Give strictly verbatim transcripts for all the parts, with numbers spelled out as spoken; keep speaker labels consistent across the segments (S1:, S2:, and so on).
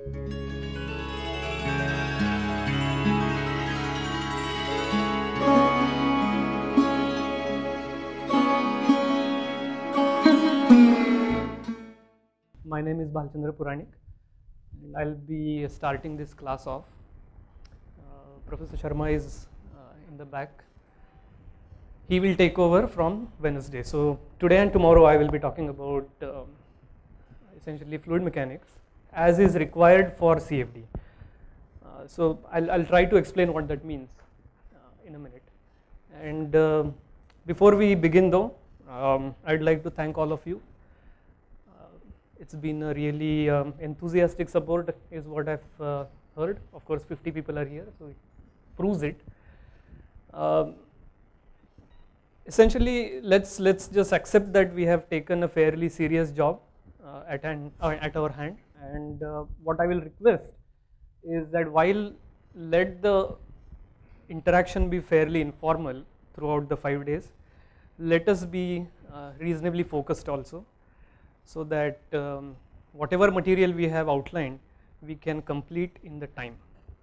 S1: My name is Bhalchandra Puranik, and I'll be starting this class off. Uh, Professor Sharma is uh, in the back. He will take over from Wednesday. So today and tomorrow I will be talking about um, essentially fluid mechanics as is required for C F D. Uh, so I'll, I'll try to explain what that means uh, in a minute. And uh, before we begin though, um, I'd like to thank all of you. It's been a really um, enthusiastic support is what I've uh, heard. Of course fifty people are here, so it proves it. Um, essentially let's let's just accept that we have taken a fairly serious job uh, at, hand, uh, at our hand, and uh, what I will request is that while let the interaction be fairly informal throughout the five days, let us be uh, reasonably focused also, so that um, whatever material we have outlined we can complete in the time.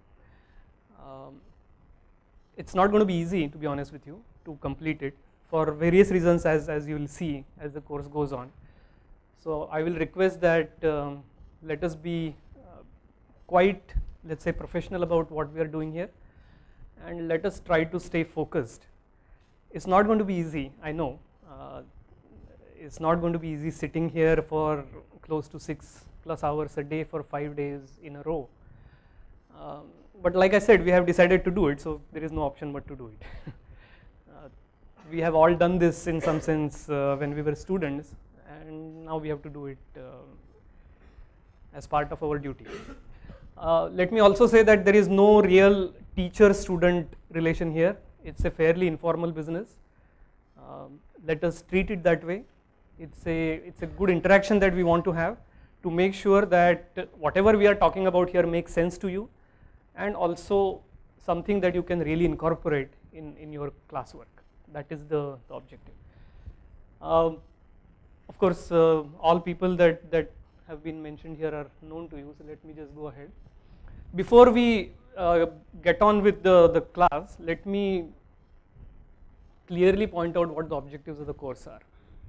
S1: Um, it's not going to be easy, to be honest with you, to complete it for various reasons, as, as you will see as the course goes on. So I will request that um, let us be uh, quite, let's say, professional about what we are doing here, and let us try to stay focused. It's not going to be easy, I know. Uh, It's not going to be easy sitting here for close to six plus hours a day for five days in a row. Um, but like I said, we have decided to do it, so there is no option but to do it. uh, we have all done this in some sense uh, when we were students, and now we have to do it uh, as part of our duty. Uh, let me also say that there is no real teacher-student relation here. It's a fairly informal business. Um, let us treat it that way. It's a, it's a good interaction that we want to have to make sure that whatever we are talking about here makes sense to you, and also something that you can really incorporate in, in your classwork. That is the, the objective. Um, of course, uh, all people that, that have been mentioned here are known to you, so let me just go ahead. Before we uh, get on with the, the class, let me clearly point out what the objectives of the course are.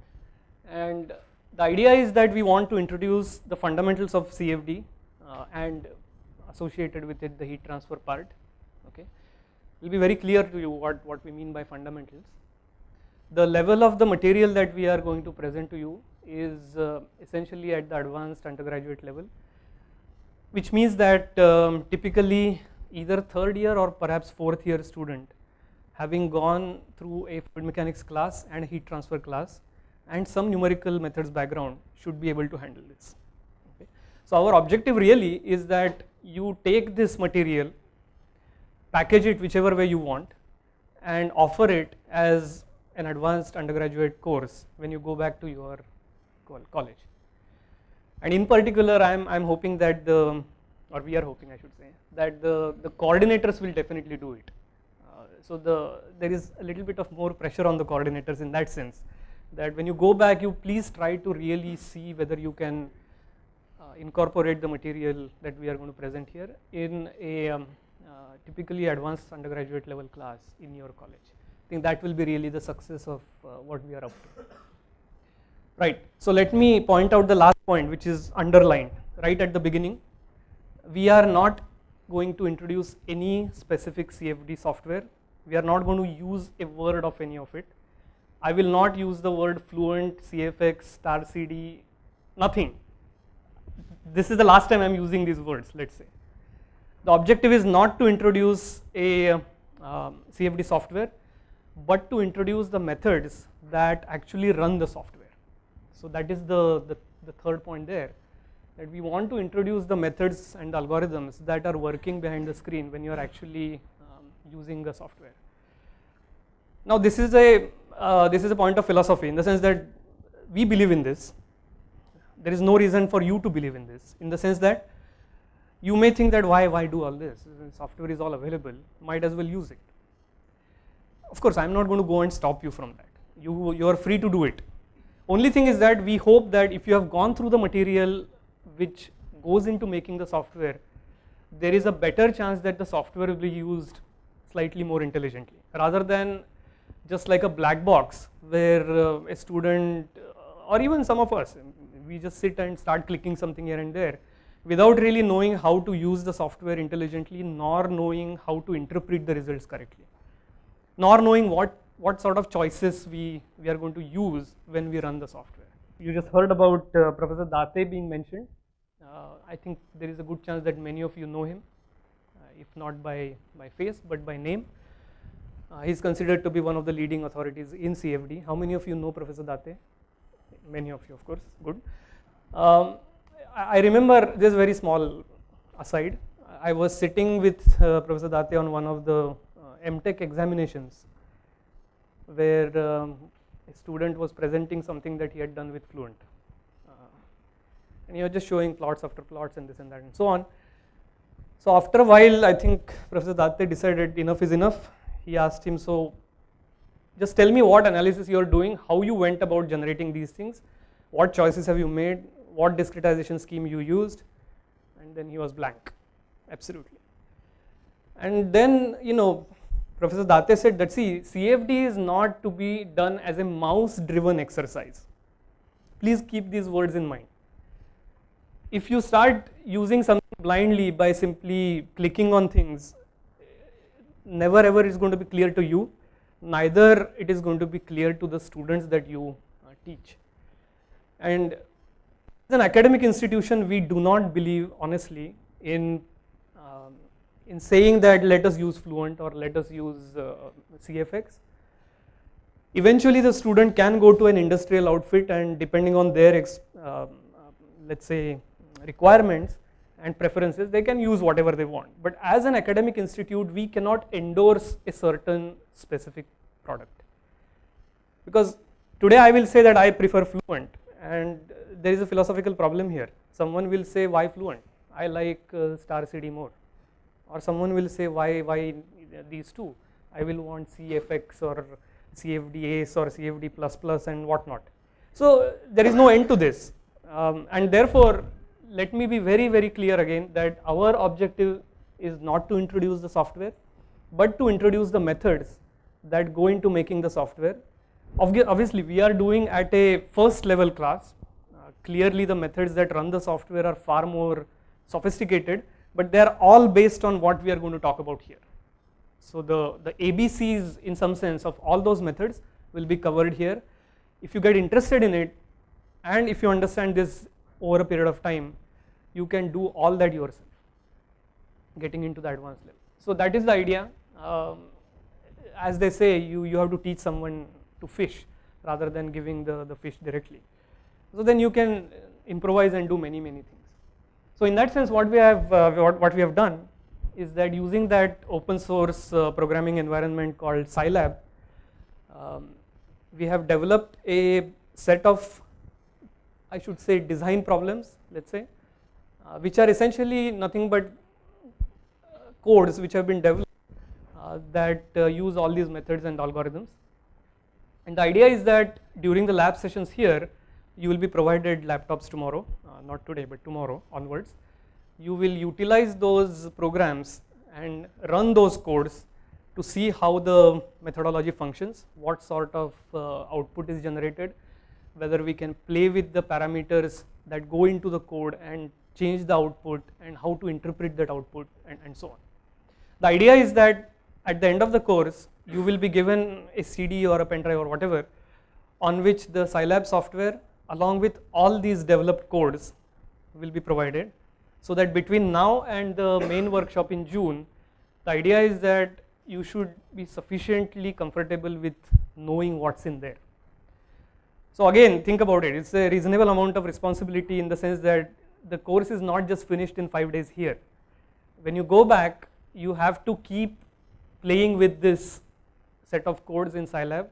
S1: And the idea is that we want to introduce the fundamentals of C F D uh, and associated with it the heat transfer part. Okay, it will be very clear to you what, what we mean by fundamentals. The level of the material that we are going to present to you is uh, essentially at the advanced undergraduate level, which means that um, typically either third year or perhaps fourth year student having gone through a fluid mechanics class and a heat transfer class and some numerical methods background should be able to handle this. Okay. So our objective really is that you take this material, package it whichever way you want, and offer it as an advanced undergraduate course when you go back to your college. And in particular, I'm, I'm hoping that the, or we are hoping I should say, that the, the coordinators will definitely do it. Uh, so the, there is a little bit of more pressure on the coordinators in that sense, that when you go back, you please try to really see whether you can uh, incorporate the material that we are going to present here in a um, uh, typically advanced undergraduate level class in your college. I think that will be really the success of uh, what we are up to. Right, so let me point out the last point, which is underlined right at the beginning. We are not going to introduce any specific C F D software. We are not going to use a word of any of it. I will not use the word Fluent, C F X, Star C D, nothing. This is the last time I am using these words, let's say. The objective is not to introduce a um, C F D software, but to introduce the methods that actually run the software. So that is the, the, the third point there, that we want to introduce the methods and the algorithms that are working behind the screen when you are actually um, using the software. Now this is a uh, this is a point of philosophy in the sense that we believe in this. There is no reason for you to believe in this, in the sense that you may think that why why do all this? Software is all available, might as well use it. Of course, I am not going to go and stop you from that. You you are free to do it. Only thing is that we hope that if you have gone through the material which goes into making the software, there is a better chance that the software will be used slightly more intelligently, rather than just like a black box where uh, a student uh, or even some of us, we just sit and start clicking something here and there without really knowing how to use the software intelligently, nor knowing how to interpret the results correctly, nor knowing what, what sort of choices we, we are going to use when we run the software. You just heard about uh, Professor Date being mentioned. Uh, I think there is a good chance that many of you know him, uh, if not by, by face, but by name. Uh, he is considered to be one of the leading authorities in C F D. How many of you know Professor Date? Many of you, of course, good. Um, I, I remember this very small aside. I was sitting with uh, Professor Date on one of the uh, M Tech examinations where um, a student was presenting something that he had done with Fluent. Uh, and he was just showing plots after plots and this and that and so on. So after a while, I think Professor Date decided enough is enough. He asked him, so just tell me what analysis you are doing, how you went about generating these things, what choices have you made, what discretization scheme you used, and then he was blank, absolutely. And then, you know, Professor Date said that, see, C F D is not to be done as a mouse-driven exercise. Please keep these words in mind. If you start using something blindly by simply clicking on things, never ever is going to be clear to you, neither it is going to be clear to the students that you uh, teach. And as an academic institution, we do not believe honestly in um, in saying that let us use Fluent or let us use uh, C F X. Eventually the student can go to an industrial outfit, and depending on their ex, uh, let's say requirements and preferences, they can use whatever they want. But as an academic institute, we cannot endorse a certain specific product, because today I will say that I prefer Fluent, and there is a philosophical problem here. Someone will say, why Fluent? I like uh, star C D more. Or someone will say, why, why these two? I will want C F X or C F D Ace or C F D plus plus and whatnot. So there is no end to this, um, and therefore let me be very very clear again that our objective is not to introduce the software, but to introduce the methods that go into making the software. Obviously we are doing at a first level class. Uh, clearly the methods that run the software are far more sophisticated, but they are all based on what we are going to talk about here. So the, the A B Cs in some sense of all those methods will be covered here. If you get interested in it, and if you understand this over a period of time, you can do all that yourself, getting into the advanced level. So that is the idea. Um, as they say, you, you have to teach someone to fish rather than giving the, the fish directly. So then you can improvise and do many many things. So in that sense, what we have uh, what, what we have done is that using that open source uh, programming environment called Scilab, um, we have developed a set of, I should say, design problems, let's say, uh, which are essentially nothing but uh, codes which have been developed uh, that uh, use all these methods and algorithms. And the idea is that during the lab sessions here, you will be provided laptops tomorrow, uh, not today but tomorrow onwards. You will utilize those programs and run those codes to see how the methodology functions, what sort of uh, output is generated, whether we can play with the parameters that go into the code and change the output, and how to interpret that output, and, and so on. The idea is that at the end of the course, you will be given a C D or a pen drive or whatever, on which the Scilab software along with all these developed codes will be provided, so that between now and the main workshop in June, the idea is that you should be sufficiently comfortable with knowing what's in there. So again, think about it, it's a reasonable amount of responsibility in the sense that the course is not just finished in five days here. When you go back, you have to keep playing with this set of codes in Scilab,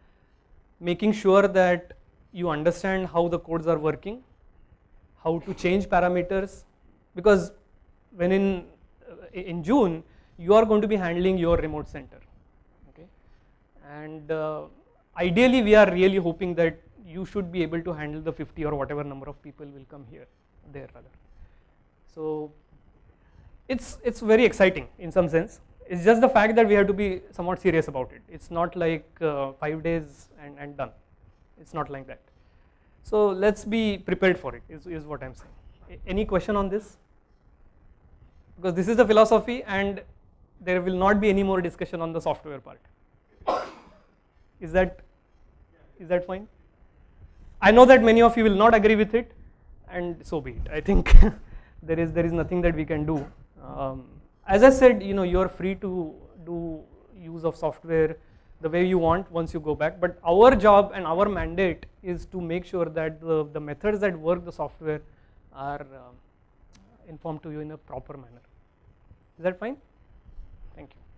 S1: making sure that you understand how the codes are working, how to change parameters, because when in, in June, you are going to be handling your remote center, okay? And uh, ideally we are really hoping that you should be able to handle the fifty or whatever number of people will come here, there rather. So it's it's very exciting in some sense. It's just the fact that we have to be somewhat serious about it. It's not like uh, five days and, and done. It's not like that. So let's be prepared for it, is, is what I'm saying. Any question on this? Because this is the philosophy and there will not be any more discussion on the software part. Is that, is that fine? I know that many of you will not agree with it, and so be it. I think there is there is nothing that we can do. Um, as I said, you know, you are free to do use of software the way you want once you go back, but our job and our mandate is to make sure that the, the methods that work the software are um, informed to you in a proper manner. Is that fine? Thank you.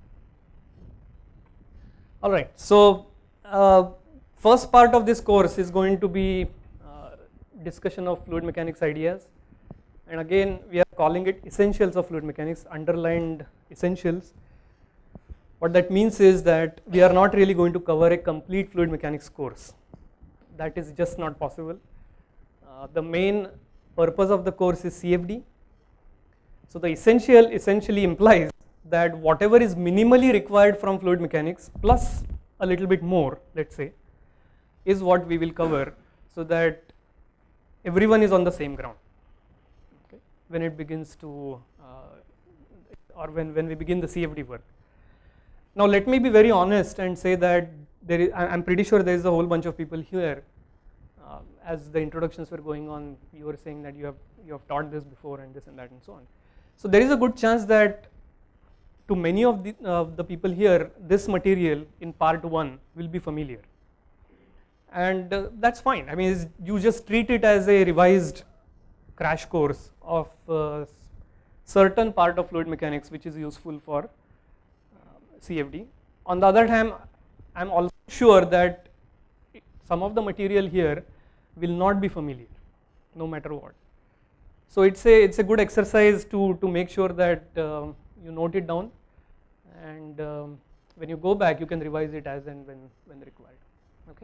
S1: All right, so uh, first part of this course is going to be uh, discussion of fluid mechanics ideas, and again we are calling it essentials of fluid mechanics, underlined essentials. What that means is that we are not really going to cover a complete fluid mechanics course. That is just not possible. Uh, the main purpose of the course is C F D. So the essential essentially implies that whatever is minimally required from fluid mechanics plus a little bit more, let's say, is what we will cover, so that everyone is on the same ground, okay, when it begins to uh, or when, when we begin the C F D work. Now let me be very honest and say that there is, I'm pretty sure there is a whole bunch of people here. Uh, as the introductions were going on, you were saying that you have you have taught this before and this and that and so on. So there is a good chance that to many of the, uh, the people here, this material in part one will be familiar, and uh, that's fine. I mean, you just treat it as a revised crash course of uh, certain part of fluid mechanics which is useful for uh, C F D. On the other hand, I'm also sure that some of the material here will not be familiar, no matter what. So it's a it's a good exercise to to make sure that uh, you note it down, and um, when you go back, you can revise it as and when when required. Okay.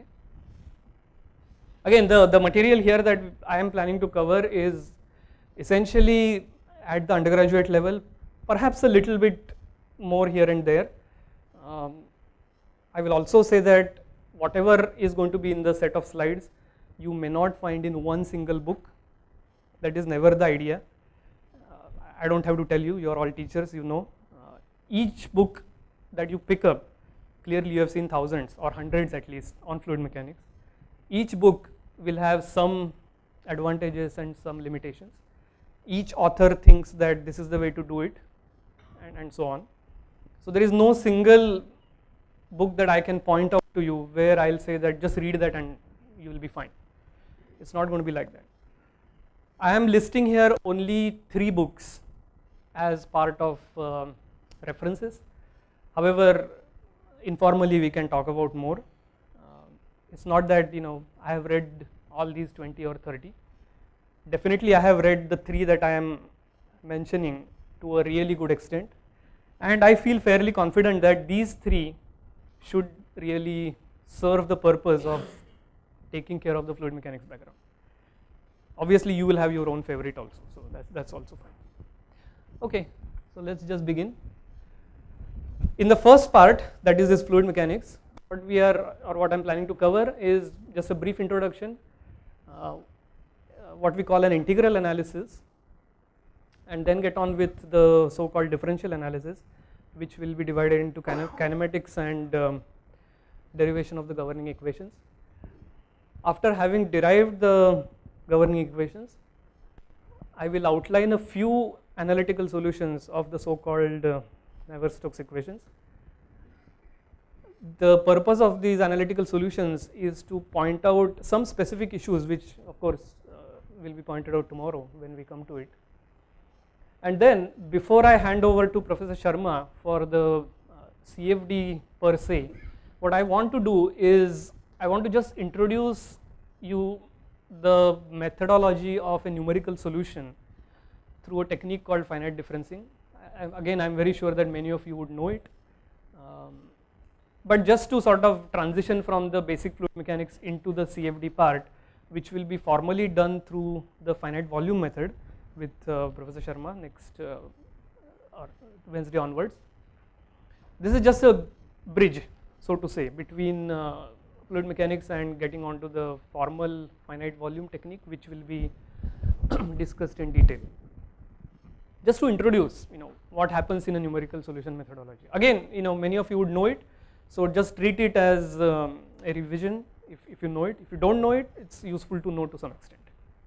S1: Again, the the material here that I am planning to cover is essentially at the undergraduate level, perhaps a little bit more here and there. Um, I will also say that whatever is going to be in the set of slides, you may not find in one single book. That is never the idea. Uh, I don't have to tell you, you are all teachers, you know. Uh, each book that you pick up, clearly you have seen thousands or hundreds at least on fluid mechanics. Each book will have some advantages and some limitations. Each author thinks that this is the way to do it, and, and so on. So there is no single book that I can point out to you where I'll say that just read that and you will be fine. It's not going to be like that. I am listing here only three books as part of uh, references. However, informally we can talk about more. Uh, it's not that, you know, I have read all these twenty or thirty. Definitely I have read the three that I am mentioning to a really good extent, and I feel fairly confident that these three should really serve the purpose of taking care of the fluid mechanics background. Obviously you will have your own favorite also, so that's, that's also fine. Okay, so let's just begin. In the first part, that is this fluid mechanics, what we are or what I'm planning to cover is just a brief introduction, uh, what we call an integral analysis, and then get on with the so-called differential analysis, which will be divided into kin kinematics and um, derivation of the governing equations. After having derived the governing equations, I will outline a few analytical solutions of the so-called uh, Navier-Stokes equations. The purpose of these analytical solutions is to point out some specific issues, which of course uh, will be pointed out tomorrow when we come to it. And then before I hand over to Professor Sharma for the uh, C F D per se, what I want to do is I want to just introduce you the methodology of a numerical solution through a technique called finite differencing. I, again, I am very sure that many of you would know it, um, but just to sort of transition from the basic fluid mechanics into the C F D part, which will be formally done through the finite volume method, with uh, Professor Sharma next uh, or Wednesday onwards. This is just a bridge, so to say, between uh, fluid mechanics and getting onto the formal finite volume technique, which will be discussed in detail. Just to introduce, you know, what happens in a numerical solution methodology. Again, you know, many of you would know it, so just treat it as um, a revision if, if you know it. If you don't know it, it's useful to know to some extent.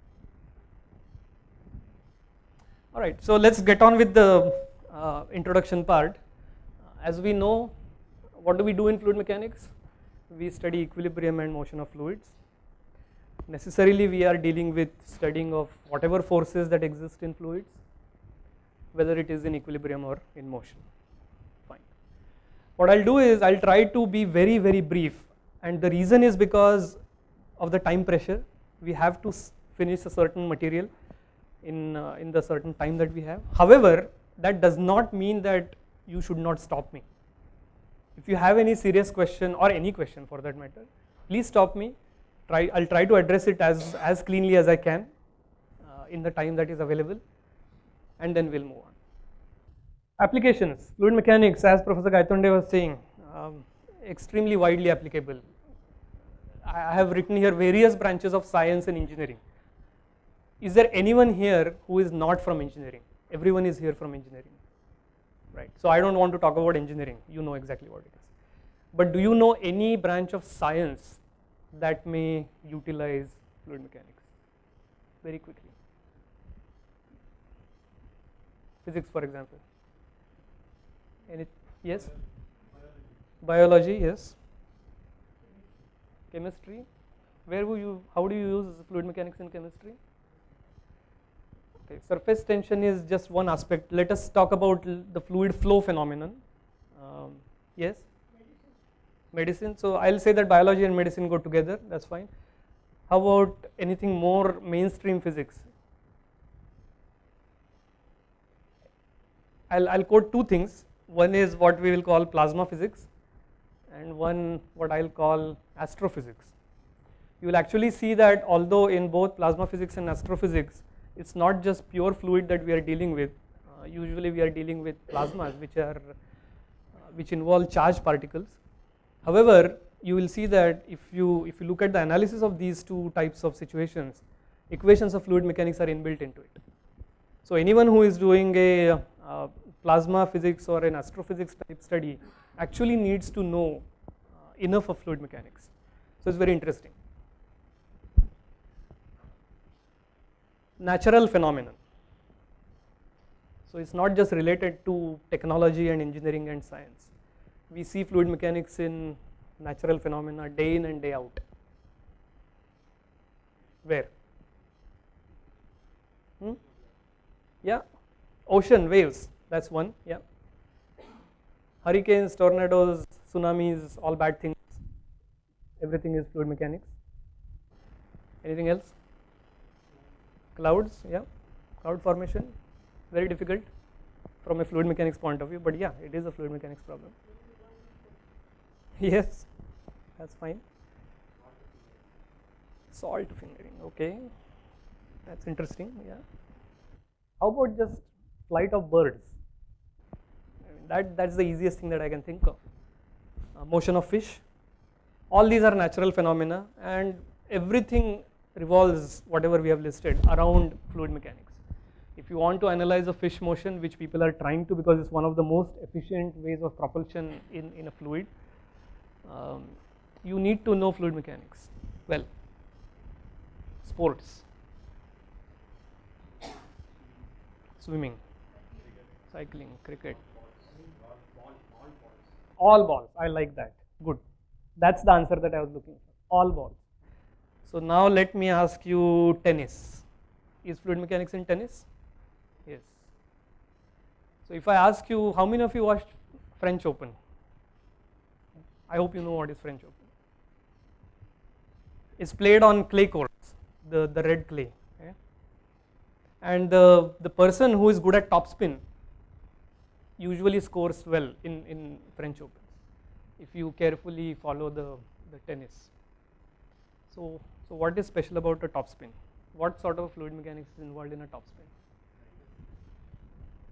S1: All right, so let's get on with the uh, introduction part. Uh, as we know, what do we do in fluid mechanics? We study equilibrium and motion of fluids. Necessarily, we are dealing with studying of whatever forces that exist in fluids, whether it is in equilibrium or in motion. Fine. What I'll do is I'll try to be very, very brief, and the reason is because of the time pressure. We have to finish a certain material in uh, in the certain time that we have. However, that does not mean that you should not stop me. If you have any serious question or any question for that matter, please stop me. Try, I'll try to address it as, as cleanly as I can uh, in the time that is available, and then we'll move on. Applications, fluid mechanics, as Professor Gaitonde was saying, um, extremely widely applicable. I have written here various branches of science and engineering. Is there anyone here who is not from engineering? Everyone is here from engineering, right? So I don't want to talk about engineering, you know exactly what it is. But do you know any branch of science that may utilize fluid mechanics? Very quickly. Physics, for example. Any, yes? Biology, yes. Chemistry. Where will you, how do you use fluid mechanics in chemistry? Okay, surface tension is just one aspect. Let us talk about the fluid flow phenomenon. Um, yes? Medicine. So I'll say that biology and medicine go together, that's fine. How about anything more mainstream physics? I'll, I'll quote two things. One is what we will call plasma physics, and one what I'll call astrophysics. You will actually see that although in both plasma physics and astrophysics, it's not just pure fluid that we are dealing with. Uh, usually we are dealing with plasmas which are uh, which involve charged particles. However, you will see that if you if you look at the analysis of these two types of situations, equations of fluid mechanics are inbuilt into it. So anyone who is doing a uh, plasma physics or an astrophysics type study actually needs to know uh, enough of fluid mechanics. So it's very interesting. Natural phenomenon. So it's not just related to technology and engineering and science. We see fluid mechanics in natural phenomena day in and day out. Where? Hmm? Yeah, ocean, waves, that's one, yeah. Hurricanes, tornadoes, tsunamis, all bad things. Everything is fluid mechanics. Anything else? Clouds, yeah, cloud formation, very difficult from a fluid mechanics point of view, but yeah, it is a fluid mechanics problem. Yes, that's fine. Salt fingering, okay, that's interesting, yeah. How about just flight of birds? I mean, that, that's the easiest thing that I can think of. Uh, motion of fish, all these are natural phenomena, and everything revolves, whatever we have listed, around fluid mechanics. If you want to analyze a fish motion, which people are trying to because it's one of the most efficient ways of propulsion in, in a fluid, um, you need to know fluid mechanics well. Sports, swimming, cycling, cricket, all balls, I like that, good. That's the answer that I was looking for, all balls. So now let me ask you tennis. Is fluid mechanics in tennis? Yes. So if I ask you, how many of you watched French Open? I hope you know what is French Open. It's played on clay courts, the, the red clay. Okay? And the, the person who is good at topspin usually scores well in, in French Opens, if you carefully follow the, the tennis. So, so what is special about a topspin? What sort of fluid mechanics is involved in a topspin?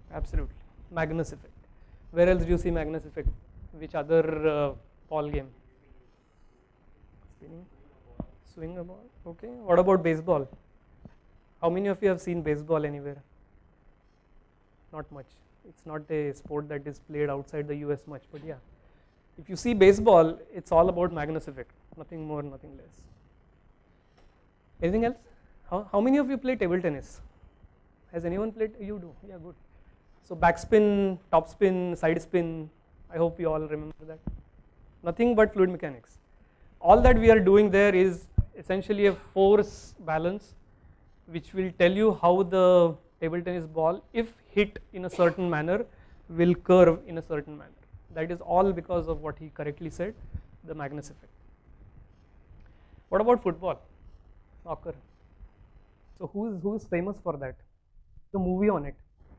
S1: Absolutely. Magnus effect. Where else do you see Magnus effect? Which other uh, ball game? Spinning? Swing a ball? Okay. What about baseball? How many of you have seen baseball anywhere? Not much. It's not a sport that is played outside the U S much, but yeah. If you see baseball, it's all about Magnus effect. Nothing more, nothing less. Anything else? How, how many of you play table tennis? Has anyone played? You do. Yeah, good. So backspin, topspin, side spin, I hope you all remember that. Nothing but fluid mechanics. All that we are doing there is essentially a force balance which will tell you how the table tennis ball, if hit in a certain manner, will curve in a certain manner. That is all because of what he correctly said, the Magnus effect. What about football? Soccer. So who is, who is famous for that? The movie on it.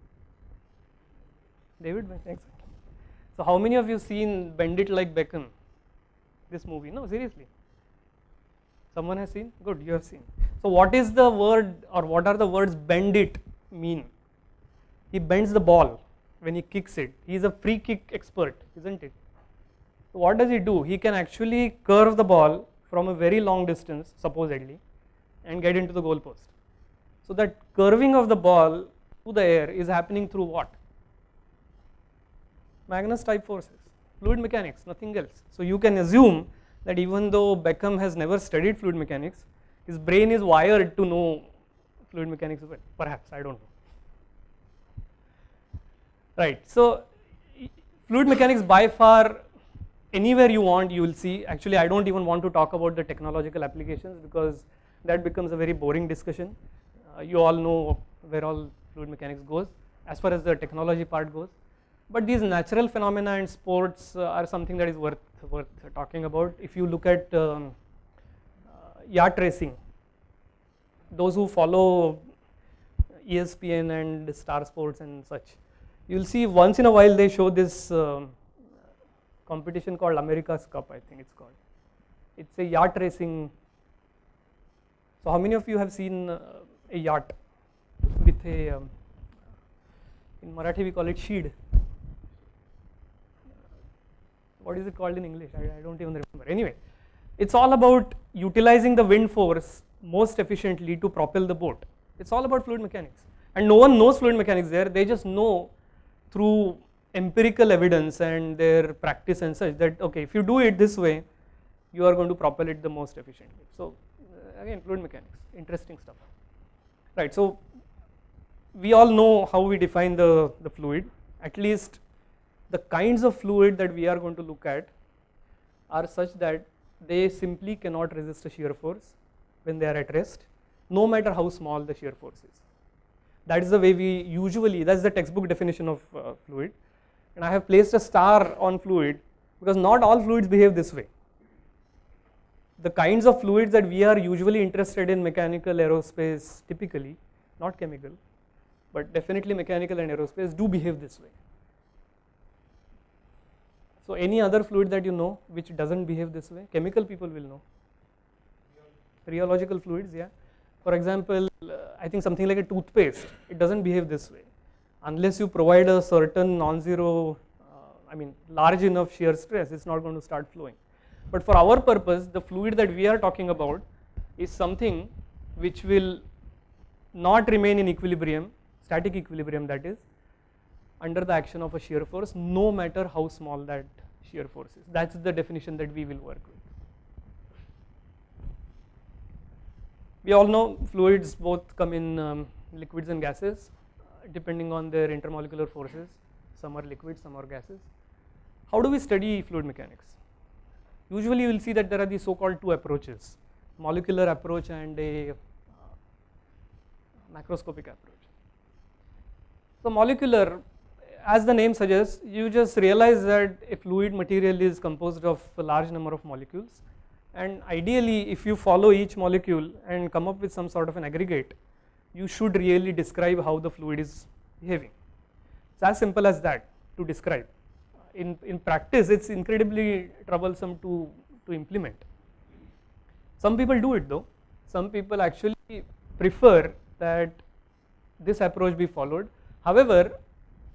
S1: David Beckham. Exactly. So how many of you seen Bend It Like Beckham? This movie? No, seriously. Someone has seen? Good, you have seen. So what is the word, or what are the words bend it mean? He bends the ball when he kicks it. He is a free kick expert, isn't it? So what does he do? He can actually curve the ball from a very long distance, supposedly, and get into the goal post. So that curving of the ball to the air is happening through what? Magnus type forces, fluid mechanics, nothing else. So you can assume that even though Beckham has never studied fluid mechanics, his brain is wired to know fluid mechanics well. Perhaps, I don't know. Right, so fluid mechanics by far, anywhere you want you will see. Actually I don't even want to talk about the technological applications because that becomes a very boring discussion. Uh, you all know where all fluid mechanics goes as far as the technology part goes. But these natural phenomena and sports uh, are something that is worth, worth talking about. If you look at um, uh, yacht racing, those who follow E S P N and Star Sports and such, you will see once in a while they show this um, competition called America's Cup, I think it's called. It's a yacht racing. So how many of you have seen uh, a yacht with a, um, in Marathi we call it sheed. What is it called in English? I, I don't even remember. Anyway, it's all about utilizing the wind force most efficiently to propel the boat. It's all about fluid mechanics. And no one knows fluid mechanics there, they just know through empirical evidence and their practice and such that, okay, if you do it this way, you are going to propel it the most efficiently. So uh, again, fluid mechanics, interesting stuff. Right, so we all know how we define the, the fluid. At least the kinds of fluid that we are going to look at are such that they simply cannot resist a shear force when they are at rest, no matter how small the shear force is. That is the way we usually, that's the textbook definition of uh, fluid. And I have placed a star on fluid because not all fluids behave this way. The kinds of fluids that we are usually interested in, mechanical, aerospace, typically, not chemical, but definitely mechanical and aerospace, do behave this way. So any other fluid that you know which doesn't behave this way, chemical people will know. Rheological fluids, yeah. For example, uh, I think something like a toothpaste, it doesn't behave this way. Unless you provide a certain non-zero, uh, I mean large enough shear stress, it's not going to start flowing. But for our purpose, the fluid that we are talking about is something which will not remain in equilibrium, static equilibrium that is, under the action of a shear force, no matter how small that shear force is. That's the definition that we will work with. We all know fluids both come in um, liquids and gases, uh, depending on their intermolecular forces. Some are liquids, some are gases. How do we study fluid mechanics? Usually you will see that there are these so-called two approaches, molecular approach and a uh, macroscopic approach. So molecular, as the name suggests, you just realize that a fluid material is composed of a large number of molecules, and ideally if you follow each molecule and come up with some sort of an aggregate, you should really describe how the fluid is behaving. It's as simple as that to describe. In, in practice it's incredibly troublesome to, to implement. Some people do it though. Some people actually prefer that this approach be followed. However,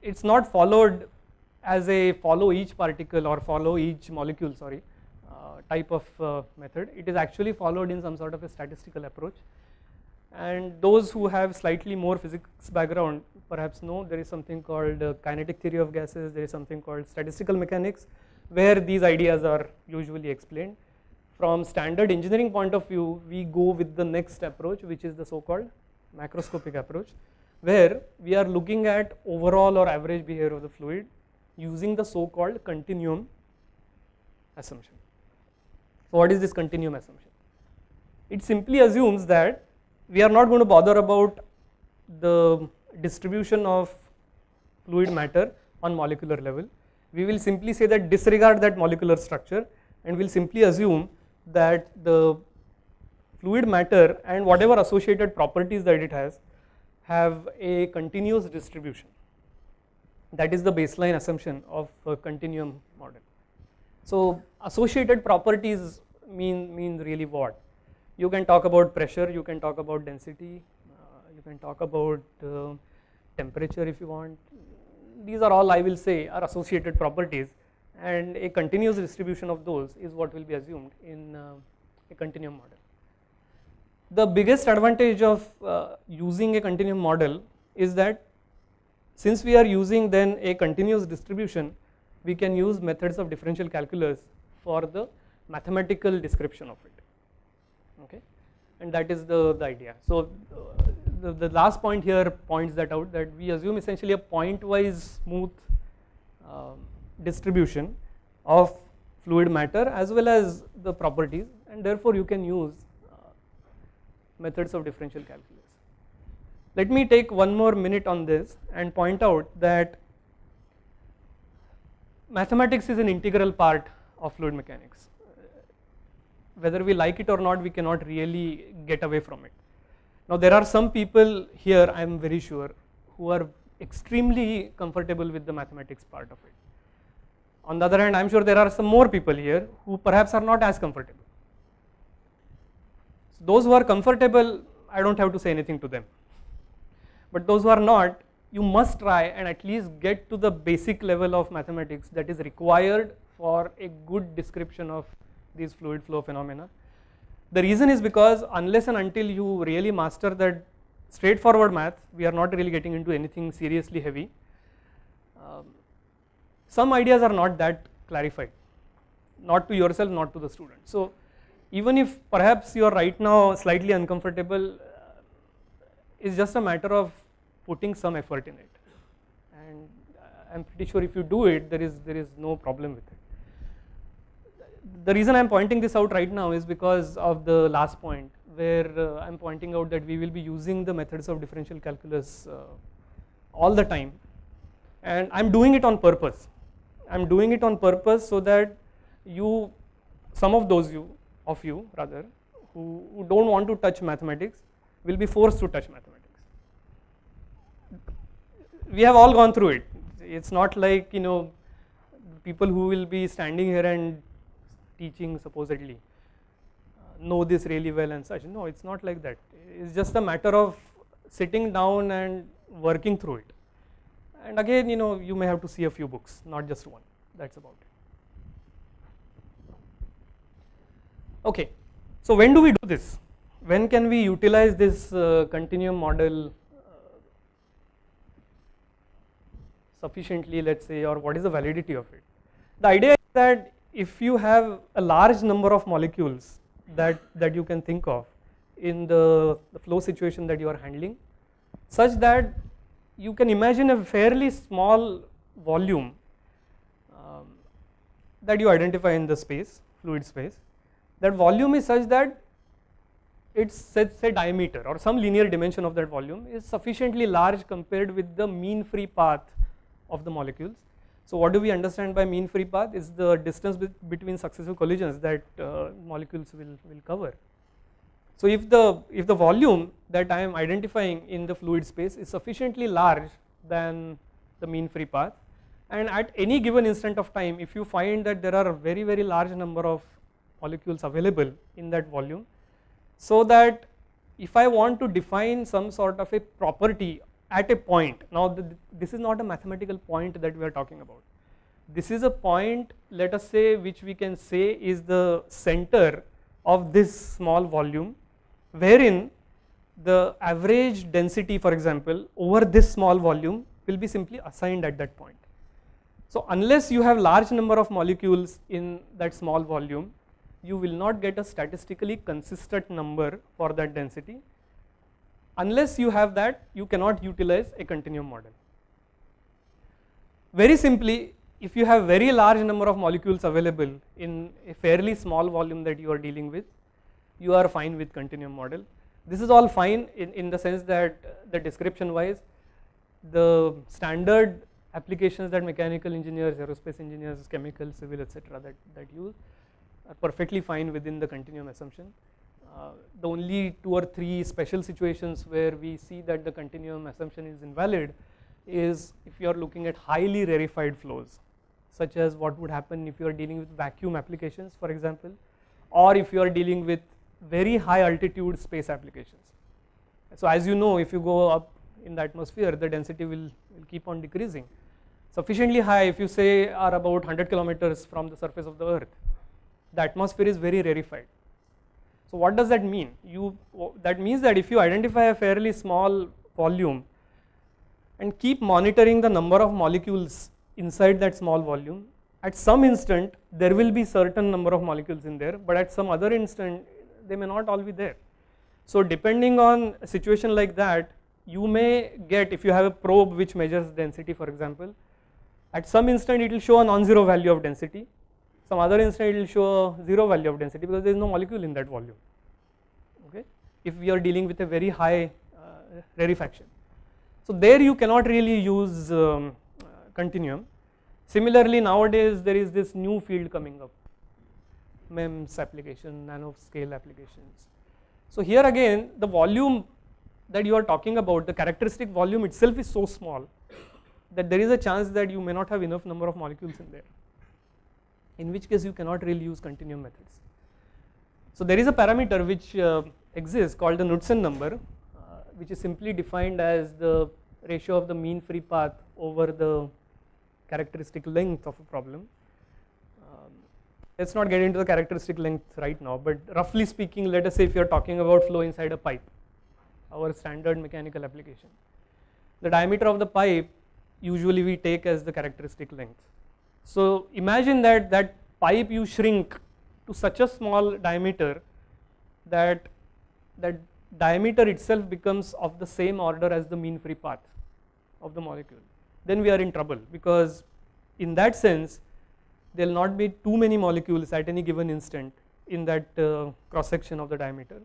S1: it's not followed as a follow each particle or follow each molecule, sorry, uh, type of uh, method. It is actually followed in some sort of a statistical approach. And those who have slightly more physics background perhaps know there is something called uh, kinetic theory of gases, there is something called statistical mechanics, where these ideas are usually explained. From standard engineering point of view, we go with the next approach, which is the so-called macroscopic approach, where we are looking at overall or average behavior of the fluid using the so-called continuum assumption. So what is this continuum assumption? It simply assumes that we are not going to bother about the distribution of fluid matter on molecular level. We will simply say that disregard that molecular structure and will simply assume that the fluid matter and whatever associated properties that it has have a continuous distribution. That is the baseline assumption of a continuum model. So associated properties mean, mean really what? You can talk about pressure, you can talk about density, uh, you can talk about uh, temperature if you want. These are all, I will say, are associated properties, and a continuous distribution of those is what will be assumed in uh, a continuum model. The biggest advantage of uh, using a continuum model is that since we are using then a continuous distribution, we can use methods of differential calculus for the mathematical description of it. Okay, and that is the, the idea. So uh, the, the last point here points that out, that we assume essentially a point-wise smooth uh, distribution of fluid matter as well as the properties, and therefore you can use uh, methods of differential calculus. Let me take one more minute on this and point out that mathematics is an integral part of fluid mechanics. Whether we like it or not, we cannot really get away from it. Now there are some people here, I am very sure, who are extremely comfortable with the mathematics part of it. On the other hand, I am sure there are some more people here who perhaps are not as comfortable. So those who are comfortable, I do not have to say anything to them. But those who are not, you must try and at least get to the basic level of mathematics that is required for a good description of these fluid flow phenomena. The reason is because unless and until you really master that straightforward math, we are not really getting into anything seriously heavy. Um, some ideas are not that clarified, not to yourself, not to the student. So even if perhaps you are right now slightly uncomfortable, uh, it's just a matter of putting some effort in it, and I am pretty sure if you do it, there is there is no problem with it. The reason I am pointing this out right now is because of the last point, where uh, I am pointing out that we will be using the methods of differential calculus uh, all the time, and I am doing it on purpose. I am doing it on purpose so that you, some of those you, of you rather, who, who don't want to touch mathematics will be forced to touch mathematics. We have all gone through it. It's not like, you know, people who will be standing here and teaching supposedly uh, know this really well and such. No, it's not like that. It's just a matter of sitting down and working through it. And again, you know, you may have to see a few books, not just one. That's about it. Okay, so when do we do this? When can we utilize this uh, continuum model uh, sufficiently, let's say, or what is the validity of it? The idea is that if you have a large number of molecules that, that you can think of in the, the flow situation that you are handling, such that you can imagine a fairly small volume um, that you identify in the space, fluid space. That volume is such that its say, say diameter or some linear dimension of that volume is sufficiently large compared with the mean free path of the molecules. So what do we understand by mean free path? Is the distance be between successive collisions that uh, molecules will, will cover. So if the, if the volume that I am identifying in the fluid space is sufficiently large than the mean free path, and at any given instant of time, if you find that there are a very very large number of molecules available in that volume, so that if I want to define some sort of a property at a point. Now the, this is not a mathematical point that we are talking about. This is a point, let us say, which we can say is the center of this small volume, wherein the average density, for example, over this small volume will be simply assigned at that point. So unless you have large number of molecules in that small volume, you will not get a statistically consistent number for that density. Unless you have that, you cannot utilize a continuum model. Very simply, if you have very large number of molecules available in a fairly small volume that you are dealing with, you are fine with continuum model. This is all fine in, in the sense that the description wise, the standard applications that mechanical engineers, aerospace engineers, chemical, civil, et cetera that, that use are perfectly fine within the continuum assumption. Uh, the only two or three special situations where we see that the continuum assumption is invalid is if you are looking at highly rarefied flows, such as what would happen if you are dealing with vacuum applications, for example, or if you are dealing with very high altitude space applications. So as you know, if you go up in the atmosphere, the density will, will keep on decreasing. Sufficiently high, if you say are about one hundred kilometers from the surface of the earth, the atmosphere is very rarefied. So what does that mean? You, that means that if you identify a fairly small volume and keep monitoring the number of molecules inside that small volume, at some instant there will be certain number of molecules in there, but at some other instant they may not all be there. So depending on a situation like that, you may get, if you have a probe which measures density, for example, at some instant it will show a non-zero value of density, some other instant it will show a zero value of density because there is no molecule in that volume, okay, if we are dealing with a very high uh, rarefaction. So there you cannot really use um, uh, continuum. Similarly, nowadays there is this new field coming up, MEMS application, nanoscale applications. So here again the volume that you are talking about, the characteristic volume itself is so small that there is a chance that you may not have enough number of molecules in there, in which case you cannot really use continuum methods. So there is a parameter which uh, exists called the Knudsen number, uh, which is simply defined as the ratio of the mean free path over the characteristic length of a problem. Um, let's not get into the characteristic length right now, but roughly speaking, let us say if you are talking about flow inside a pipe, our standard mechanical application, the diameter of the pipe usually we take as the characteristic length. So imagine that that pipe you shrink to such a small diameter that that diameter itself becomes of the same order as the mean free path of the molecule. Then we are in trouble, because in that sense there will not be too many molecules at any given instant in that uh, cross section of the diameter,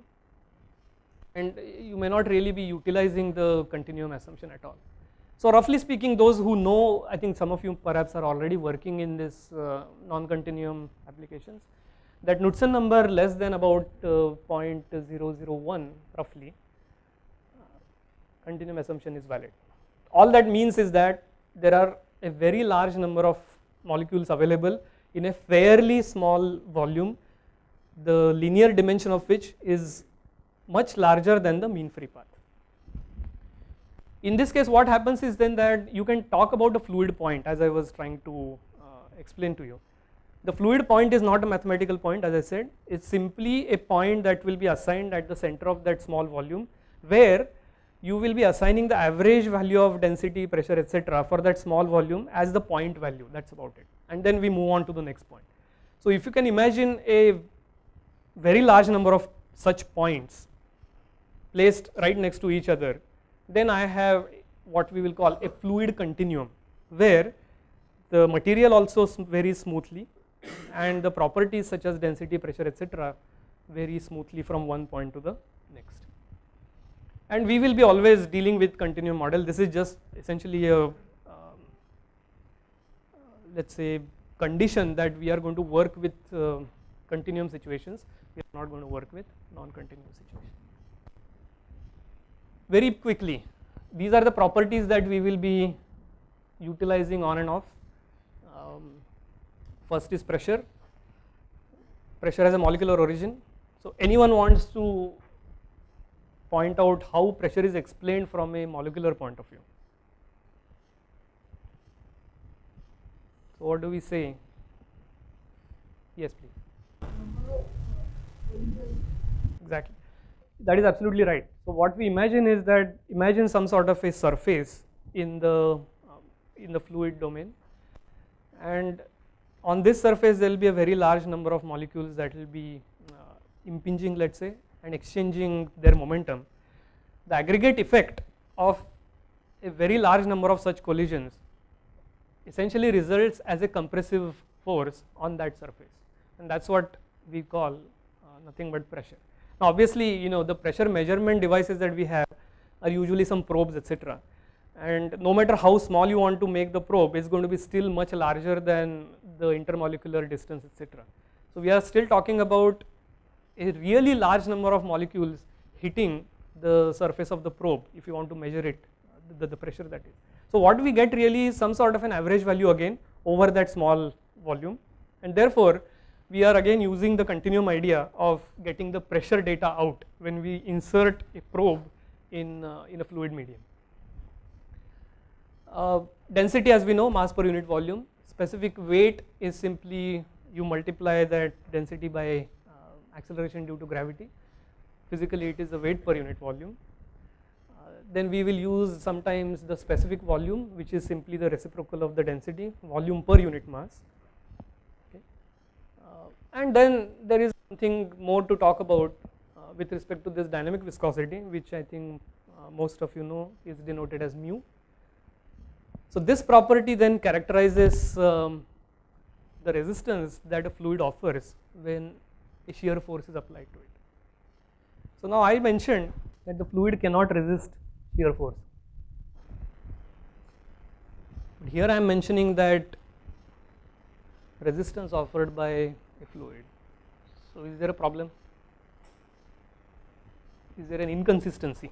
S1: and you may not really be utilizing the continuum assumption at all. So roughly speaking, those who know, I think some of you perhaps are already working in this uh, non-continuum applications, that Knudsen number less than about uh, zero point zero zero one roughly, uh, continuum assumption is valid. All that means is that there are a very large number of molecules available in a fairly small volume, the linear dimension of which is much larger than the mean free path. In this case, what happens is then that you can talk about a fluid point, as I was trying to uh, explain to you. The fluid point is not a mathematical point, as I said, it's simply a point that will be assigned at the center of that small volume, where you will be assigning the average value of density, pressure, et cetera for that small volume as the point value. That's about it, and then we move on to the next point. So if you can imagine a very large number of such points placed right next to each other, then I have what we will call a fluid continuum, where the material also varies smoothly and the properties such as density, pressure, et cetera vary smoothly from one point to the next. And we will be always dealing with continuum model. This is just essentially a um, let's say condition that we are going to work with uh, continuum situations, we are not going to work with non-continuum situations. Very quickly, these are the properties that we will be utilizing on and off. Um, first is pressure. Pressure has a molecular origin. So anyone wants to point out how pressure is explained from a molecular point of view. So what do we say? Yes, please. Exactly. That is absolutely right. So what we imagine is that, imagine some sort of a surface in the um, in the fluid domain, and on this surface there will be a very large number of molecules that will be uh, impinging, let's say, and exchanging their momentum. The aggregate effect of a very large number of such collisions essentially results as a compressive force on that surface, and that's what we call uh, nothing but pressure. Now obviously, you know, the pressure measurement devices that we have are usually some probes, etc., and no matter how small you want to make the probe, it's going to be still much larger than the intermolecular distance, etc. So we are still talking about a really large number of molecules hitting the surface of the probe if you want to measure it, the, the pressure that is. So what we get really is some sort of an average value again over that small volume, and therefore we are again using the continuum idea of getting the pressure data out when we insert a probe in, uh, in a fluid medium. Uh, density, as we know, mass per unit volume. Specific weight is simply you multiply that density by uh, acceleration due to gravity. Physically it is the weight per unit volume. Uh, then we will use sometimes the specific volume, which is simply the reciprocal of the density, volume per unit mass. Okay. Uh, and then there is something more to talk about uh, with respect to this dynamic viscosity, which I think uh, most of you know is denoted as mu. So this property then characterizes um, the resistance that a fluid offers when a shear force is applied to it. So now I mentioned that the fluid cannot resist shear force. But here I am mentioning that resistance offered by a fluid. So is there a problem? Is there an inconsistency?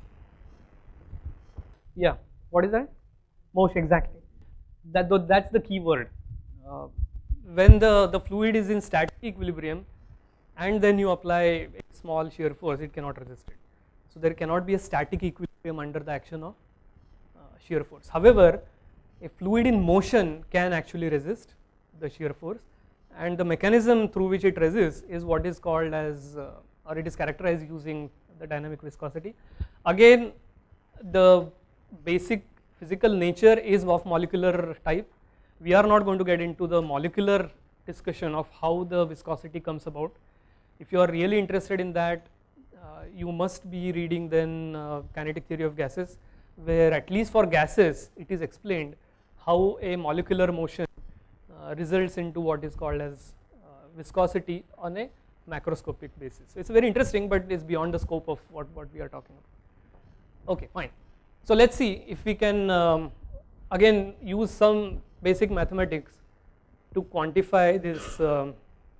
S1: Yeah, what is that? Motion, exactly. That, that's the key word. Uh, when the, the fluid is in static equilibrium and then you apply a small shear force, it cannot resist it. So there cannot be a static equilibrium under the action of uh, shear force. However, a fluid in motion can actually resist the shear force, and the mechanism through which it resists is what is called as, uh, or it is characterized using the dynamic viscosity. Again, the basic physical nature is of molecular type. We are not going to get into the molecular discussion of how the viscosity comes about. If you are really interested in that, uh, you must be reading then uh, kinetic theory of gases, where at least for gases it is explained how a molecular motion uh, results into what is called as uh, viscosity on a macroscopic basis. So it's very interesting, but it's beyond the scope of what, what we are talking about. Okay, fine. So let's see if we can um, again use some basic mathematics to quantify this um,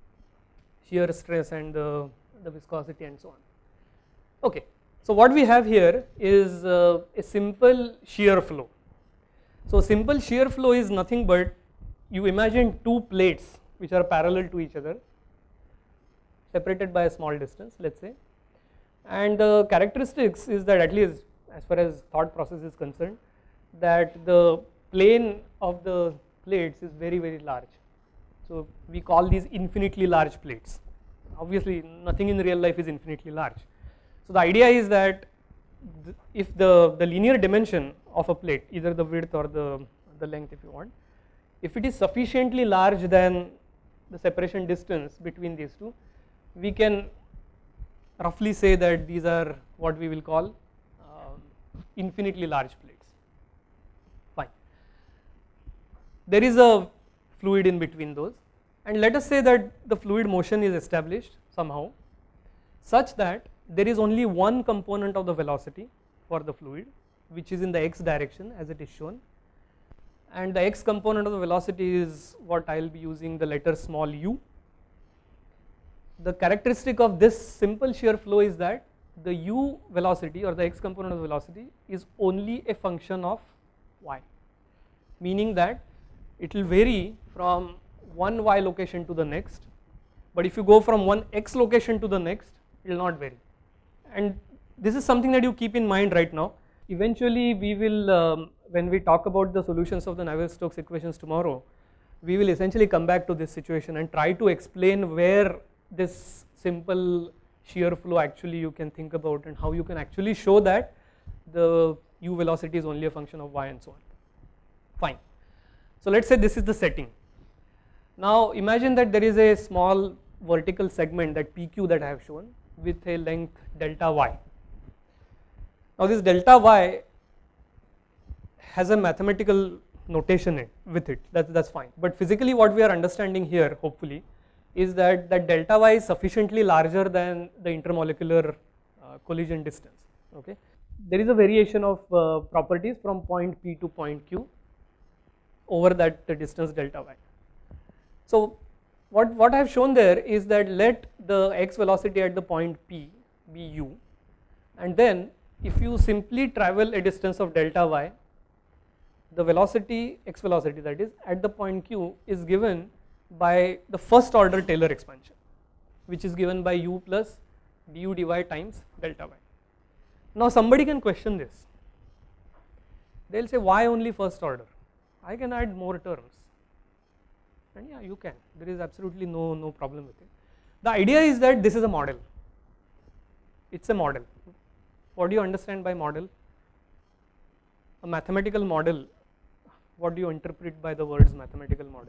S1: shear stress and the, the viscosity and so on. Okay, so what we have here is uh, a simple shear flow. So simple shear flow is nothing but you imagine two plates which are parallel to each other, separated by a small distance, let's say, and the characteristics is that, at least as far as thought process is concerned, that the plane of the plates is very very large. So we call these infinitely large plates. Obviously nothing in real life is infinitely large. So the idea is that th if the, the linear dimension of a plate, either the width or the, the length if you want, if it is sufficiently large than the separation distance between these two, we can roughly say that these are what we will call uh, infinitely large plates. Fine. There is a fluid in between those, and let us say that the fluid motion is established somehow such that there is only one component of the velocity for the fluid, which is in the x direction as it is shown, and the x component of the velocity is what I will be using the letter small u. The characteristic of this simple shear flow is that the u velocity or the x component of the velocity is only a function of y, meaning that it will vary from one y location to the next, but if you go from one x location to the next, it will not vary. And this is something that you keep in mind right now. Eventually we will, um, when we talk about the solutions of the Navier-Stokes equations tomorrow, we will essentially come back to this situation and try to explain where this simple shear flow actually you can think about, and how you can actually show that the u velocity is only a function of y and so on. Fine. So let's say this is the setting. Now imagine that there is a small vertical segment, that P Q that I have shown, with a length delta y. Now this delta y has a mathematical notation in, with it, that, that's fine. But physically what we are understanding here, hopefully, is that that delta y is sufficiently larger than the intermolecular uh, collision distance. Okay, there is a variation of uh, properties from point P to point Q over that uh, distance delta y. So what, what I have shown there is that let the x velocity at the point P be u, and then if you simply travel a distance of delta y, the velocity, x velocity that is, at the point Q is given by the first order Taylor expansion, which is given by u plus du dy times delta y. Now somebody can question this. They will say, why only first order? I can add more terms. And yeah, you can. There is absolutely no, no problem with it. The idea is that this is a model. It's a model. What do you understand by model? A mathematical model. What do you interpret by the words mathematical model?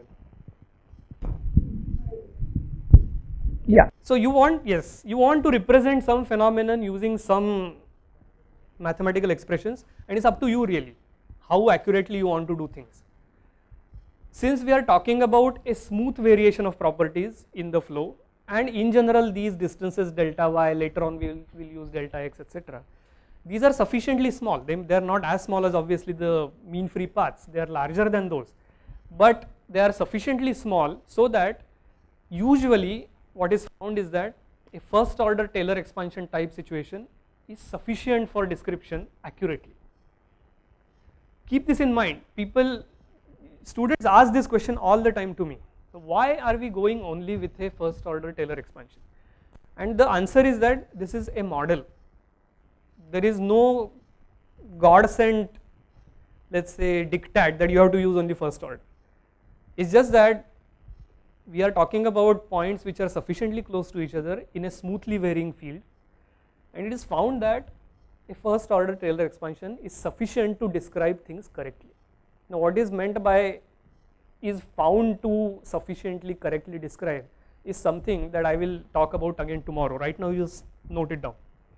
S1: Yeah. So you want, yes, you want to represent some phenomenon using some mathematical expressions, and it's up to you really how accurately you want to do things. Since we are talking about a smooth variation of properties in the flow, and in general these distances delta y, later on we will we'll use delta x, et cetera. These are sufficiently small. They, they are not as small as obviously the mean free paths. They are larger than those, but they are sufficiently small so that usually what is found is that a first order Taylor expansion type situation is sufficient for description accurately. Keep this in mind. People, students ask this question all the time to me. So why are we going only with a first order Taylor expansion? And the answer is that this is a model. There is no God sent, let's say, diktat that you have to use only first order. It's just that we are talking about points which are sufficiently close to each other in a smoothly varying field, and it is found that a first order Taylor expansion is sufficient to describe things correctly. Now what is meant by is found to sufficiently correctly describe is something that I will talk about again tomorrow. Right now you just note it down.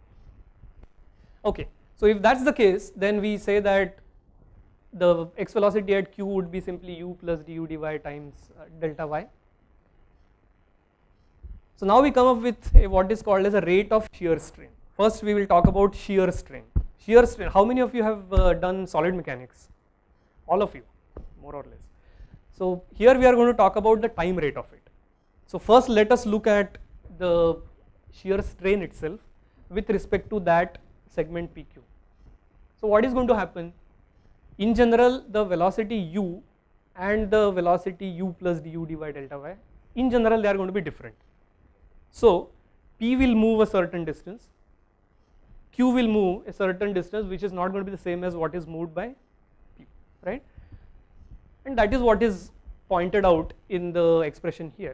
S1: Okay, so if that's the case, then we say that the x velocity at q would be simply u plus du dy times uh, delta y. So now we come up with a, what is called as a rate of shear strain. First we will talk about shear strain. Shear strain, how many of you have uh, done solid mechanics? All of you, more or less. So here we are going to talk about the time rate of it. So first let us look at the shear strain itself with respect to that segment P Q. So what is going to happen? In general, the velocity u and the velocity u plus du dy delta y, in general they are going to be different. So P will move a certain distance, Q will move a certain distance which is not going to be the same as what is moved by P, right? And that is what is pointed out in the expression here.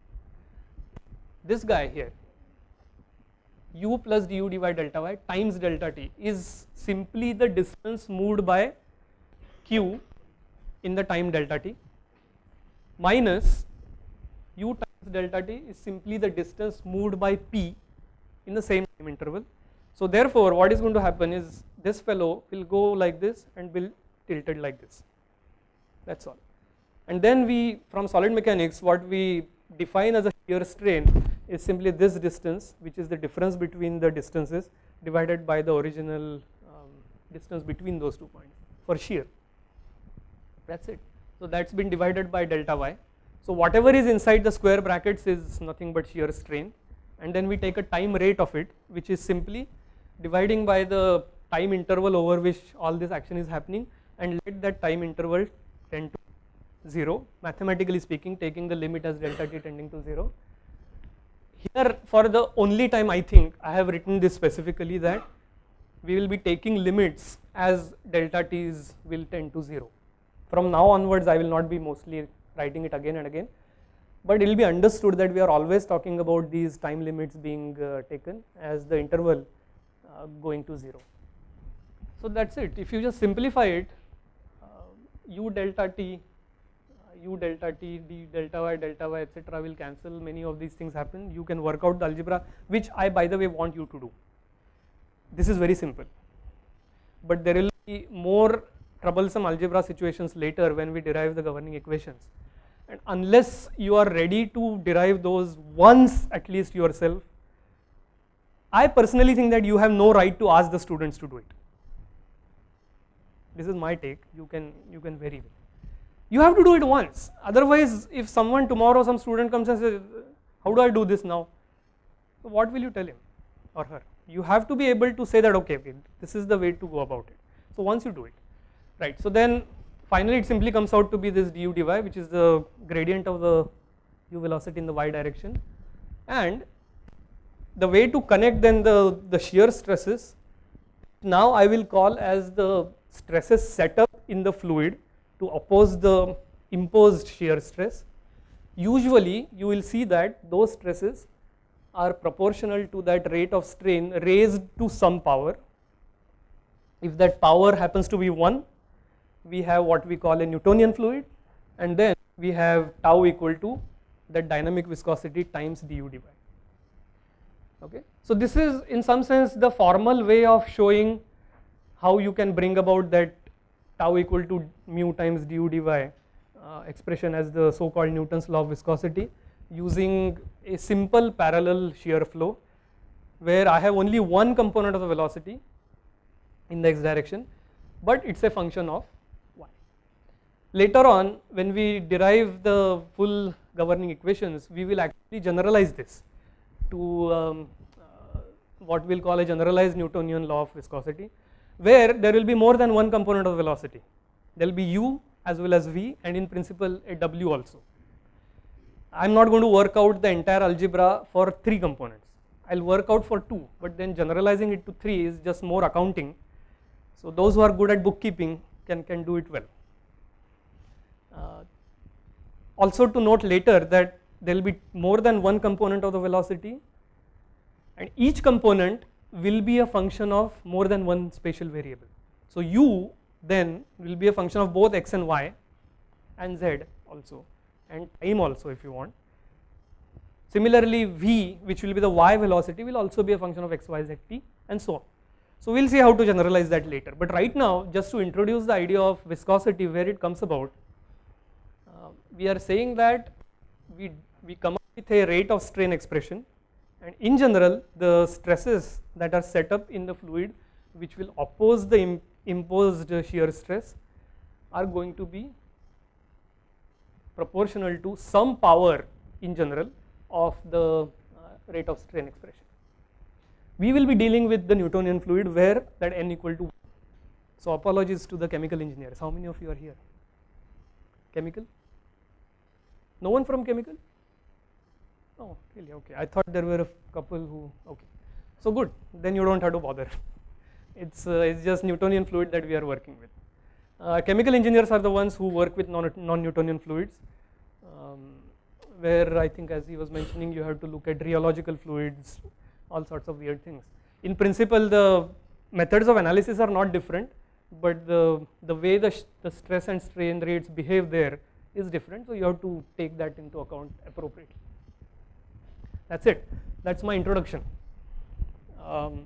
S1: This guy here, u plus du dy delta y times delta t, is simply the distance moved by q in the time delta t, minus u times delta t is simply the distance moved by p in the same time interval. So therefore what is going to happen is this fellow will go like this and will tilted like this, that's all. And then we, from solid mechanics, what we define as a shear strain is simply this distance, which is the difference between the distances divided by the original um, distance between those two points for shear. That's it. So that's been divided by delta y. So whatever is inside the square brackets is nothing but shear strain, and then we take a time rate of it, which is simply dividing by the time interval over which all this action is happening, and let that time interval tend to zero, mathematically speaking, taking the limit as delta t tending to zero. Here for the only time I think I have written this specifically, that we will be taking limits as delta t's will tend to zero. From now onwards I will not be mostly writing it again and again, but it will be understood that we are always talking about these time limits being uh, taken as the interval uh, going to zero. So that's it. If you just simplify it, uh, u delta t, uh, u delta t, d delta y, delta y, et cetera will cancel. Many of these things happen. You can work out the algebra, which I, by the way, want you to do. This is very simple, but there will be more troublesome algebra situations later when we derive the governing equations, and unless you are ready to derive those once at least yourself, I personally think that you have no right to ask the students to do it. This is my take. You can you can vary. You have to do it once. Otherwise, if someone tomorrow, some student comes and says, "How do I do this now?" So what will you tell him or her? You have to be able to say that, okay, this is the way to go about it. So once you do it, right? So then finally it simply comes out to be this du dy, which is the gradient of the u velocity in the y direction, and the way to connect then the the shear stresses, now I will call as the stresses set up in the fluid to oppose the imposed shear stress. Usually you will see that those stresses are proportional to that rate of strain raised to some power. If that power happens to be one, we have what we call a Newtonian fluid, and then we have tau equal to that dynamic viscosity times du dy. Okay, so this is in some sense the formal way of showing how you can bring about that tau equal to mu times du dy uh, expression as the so-called Newton's law of viscosity, using a simple parallel shear flow where I have only one component of the velocity in the x direction, but it's a function of y. Later on, when we derive the full governing equations, we will actually generalize this to um, uh, what we'll call a generalized Newtonian law of viscosity, where there will be more than one component of velocity. There will be u as well as v, and in principle a w also. I'm not going to work out the entire algebra for three components. I'll work out for two, but then generalizing it to three is just more accounting. So those who are good at bookkeeping can, can do it well. Uh, also to note later that there will be more than one component of the velocity, and each component will be a function of more than one spatial variable. So u then will be a function of both x and y and z also, and time also if you want. Similarly, v, which will be the y velocity, will also be a function of x, y, z, t, and so on. So we'll see how to generalize that later, but right now just to introduce the idea of viscosity, where it comes about, uh, we are saying that we, we come up with a rate of strain expression, and in general the stresses that are set up in the fluid which will oppose the im imposed shear stress are going to be proportional to some power in general of the uh, rate of strain expression. We will be dealing with the Newtonian fluid where that n equal to one. So apologies to the chemical engineers. How many of you are here? Chemical? No one from chemical? Oh, really? Okay. I thought there were a couple who, okay. So good, then you don't have to bother. It's, uh, it's just Newtonian fluid that we are working with. Uh, chemical engineers are the ones who work with non-Newtonian fluids, um, where I think, as he was mentioning, you have to look at rheological fluids, all sorts of weird things. In principle, the methods of analysis are not different, but the, the way the, the stress and strain rates behave there is different, so you have to take that into account appropriately. That's it. That's my introduction. Um,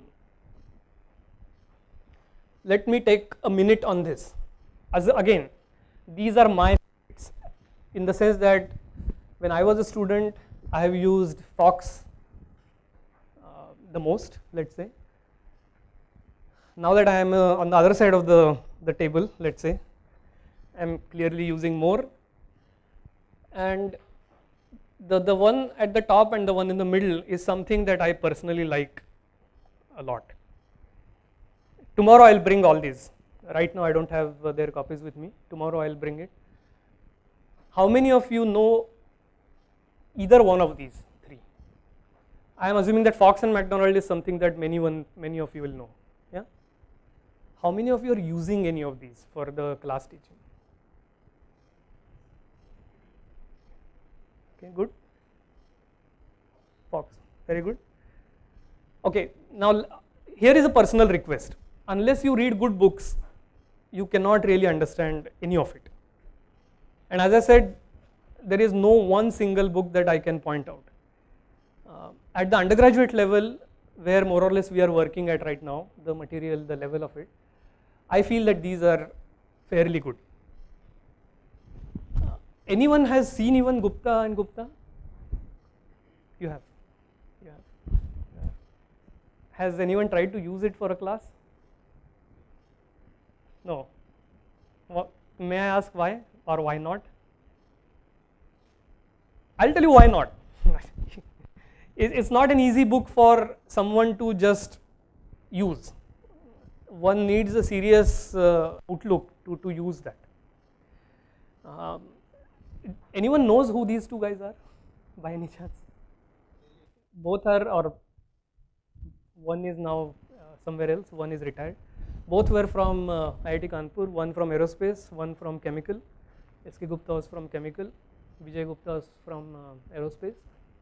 S1: let me take a minute on this. As again, these are my favorites, in the sense that when I was a student, I have used Fox uh, the most, let's say. Now that I am uh, on the other side of the, the table, let's say, I am clearly using more, and the, the one at the top and the one in the middle is something that I personally like a lot. Tomorrow I will bring all these. Right now I don't have uh, their copies with me. Tomorrow I will bring it. How many of you know either one of these three? I am assuming that Fox and McDonald is something that many one, many of you will know. Yeah. How many of you are using any of these for the class teaching? Okay, good. Fox, very good. Okay, now here is a personal request. Unless you read good books, you cannot really understand any of it. And as I said, there is no one single book that I can point out. Uh, at the undergraduate level, where more or less we are working at right now, the material, the level of it, I feel that these are fairly good. Uh, anyone has seen even Gupta and Gupta? You have. You have. You have. Has anyone tried to use it for a class? No. What, may I ask why or why not? I'll tell you why not. It's not an easy book for someone to just use. One needs a serious uh, outlook to, to use that. Um, anyone knows who these two guys are by any chance? Both are, or one is now uh, somewhere else, one is retired. Both were from uh, I I T Kanpur, one from aerospace, one from chemical. S K Gupta was from chemical, Vijay Gupta was from uh, aerospace.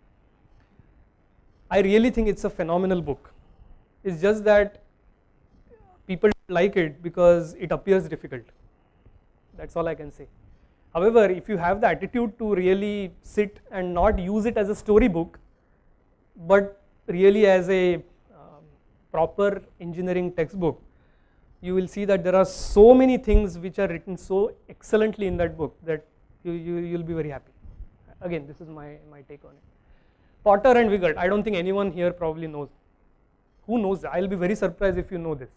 S1: I really think it's a phenomenal book. It's just that people like it because it appears difficult. That's all I can say. However, if you have the attitude to really sit and not use it as a storybook, but really as a um, proper engineering textbook, you will see that there are so many things which are written so excellently in that book that you, you, you'll be very happy. Again, this is my, my take on it. Potter and Wigert, I don't think anyone here probably knows. Who knows? I'll be very surprised if you know this.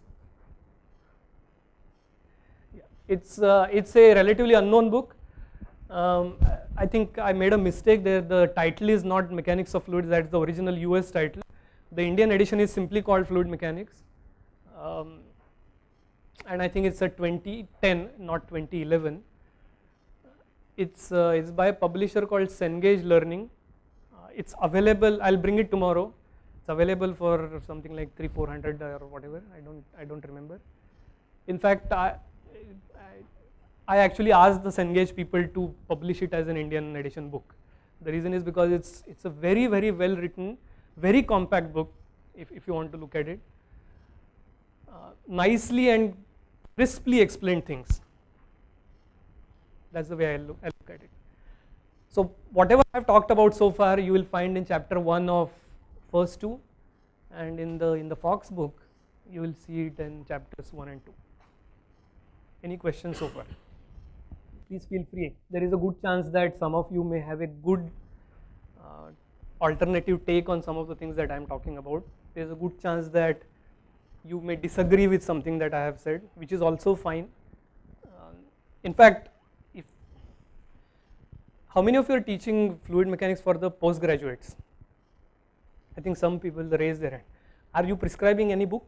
S1: Yeah. It's, uh, it's a relatively unknown book. Um, I think I made a mistake there. The title is not Mechanics of Fluids, that's the original U S title. The Indian edition is simply called Fluid Mechanics. Um, and I think it's a twenty ten, not twenty eleven. It's, uh, it's by a publisher called Cengage Learning. Uh, it's available, I'll bring it tomorrow. It's available for something like three, four hundred or whatever, I don't, I don't remember. In fact, I, I, I actually asked the Cengage people to publish it as an Indian edition book. The reason is because it's, it's a very, very well written, very compact book, if, if you want to look at it. Uh, nicely and crisply explained things. That's the way I look, I look at it. So whatever I've talked about so far, you will find in chapter one of first two, and in the in the Fox book, you will see it in chapters one and two. Any questions so far? Please feel free. There is a good chance that some of you may have a good uh, alternative take on some of the things that I am talking about. There is a good chance that you may disagree with something that I have said, which is also fine. Uh, in fact, if how many of you are teaching fluid mechanics for the postgraduates? I think some people raise their hand. Are you prescribing any book?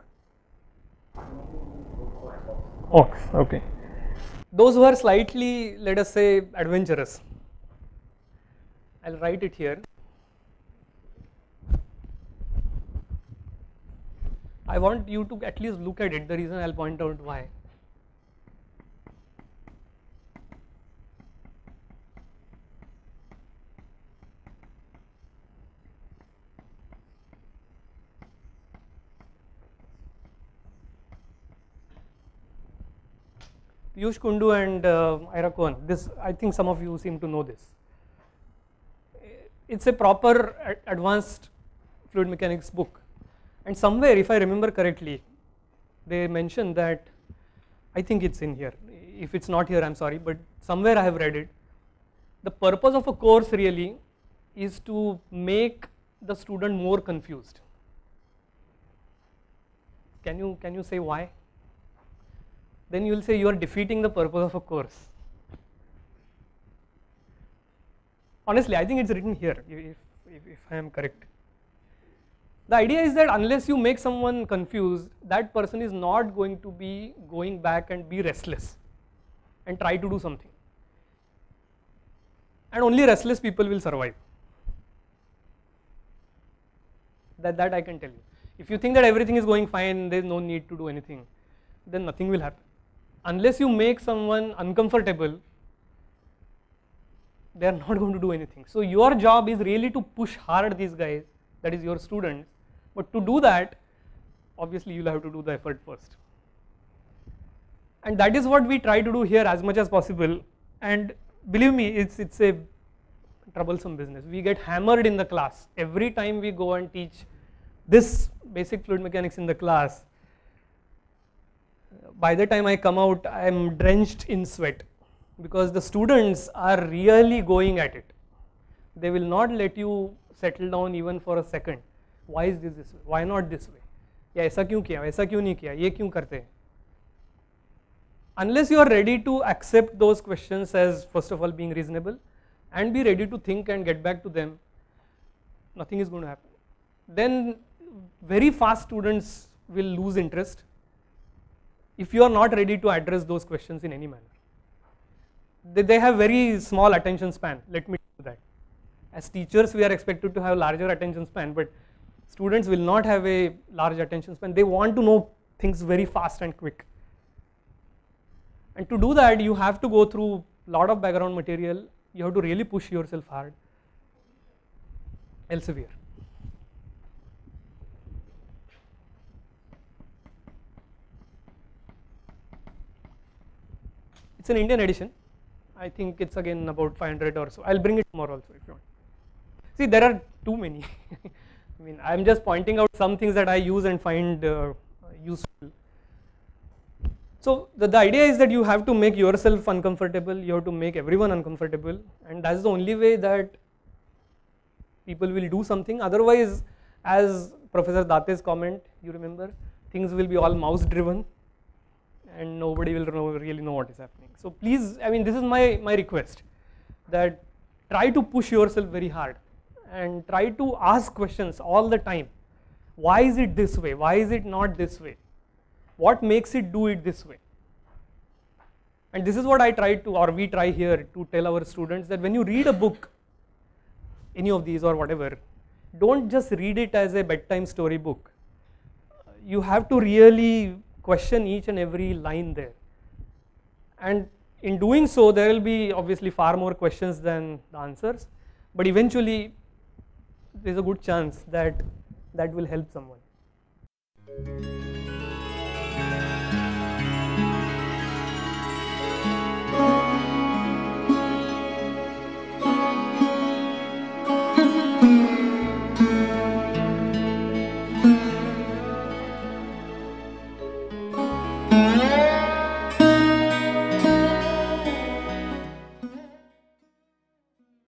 S1: Oh, okay. Those who are slightly, let us say, adventurous, I'll write it here. I want you to at least look at it. The reason I'll point out why. Piyush Kundu and uh, Ira Cohen, this, I think some of you seem to know this. It's a proper advanced fluid mechanics book, and somewhere, if I remember correctly, they mentioned that, I think it's in here, if it's not here I'm sorry, but somewhere I have read it. The purpose of a course really is to make the student more confused. Can you, can you say why? Then you will say you are defeating the purpose of a course. Honestly, I think it's written here, if, if, if I am correct. The idea is that unless you make someone confused, that person is not going to be going back and be restless and try to do something. And only restless people will survive. That, that I can tell you. If you think that everything is going fine, there is no need to do anything. then nothing will happen. Unless you make someone uncomfortable, they are not going to do anything. So your job is really to push hard these guys, that is your students, but to do that, obviously you'll have to do the effort first. And that is what we try to do here as much as possible, and believe me, it's, it's a troublesome business. We get hammered in the class. Every time we go and teach this basic fluid mechanics in the class, by the time I come out, I am drenched in sweat, because the students are really going at it. They will not let you settle down even for a second. Why is this this way? Why not this way? या ऐसा क्यों किया? ऐसा क्यों नहीं किया? ये क्यों करते हैं? Unless you are ready to accept those questions as first of all being reasonable and be ready to think and get back to them, nothing is going to happen. Then very fast students will lose interest if you are not ready to address those questions in any manner. They, they have very small attention span, let me do that. As teachers we are expected to have larger attention span, but students will not have a large attention span. They want to know things very fast and quick. And to do that, you have to go through a lot of background material. You have to really push yourself hard, elsewhere. It's an Indian edition. I think it's again about five hundred or so. I'll bring it tomorrow also if you want. See, there are too many. I mean, I'm just pointing out some things that I use and find uh, useful. So the, the idea is that you have to make yourself uncomfortable, you have to make everyone uncomfortable, and that's the only way that people will do something. Otherwise, as Professor Date's comment, you remember, things will be all mouse driven and nobody will know, really know what is happening. So please, I mean, this is my, my request, that try to push yourself very hard and try to ask questions all the time. Why is it this way? Why is it not this way? What makes it do it this way? And this is what I try to, or we try here to tell our students, that when you read a book, any of these or whatever, don't just read it as a bedtime story book. You have to really question each and every line there. And in doing so, there will be obviously far more questions than the answers, but eventually there is a good chance that that will help someone.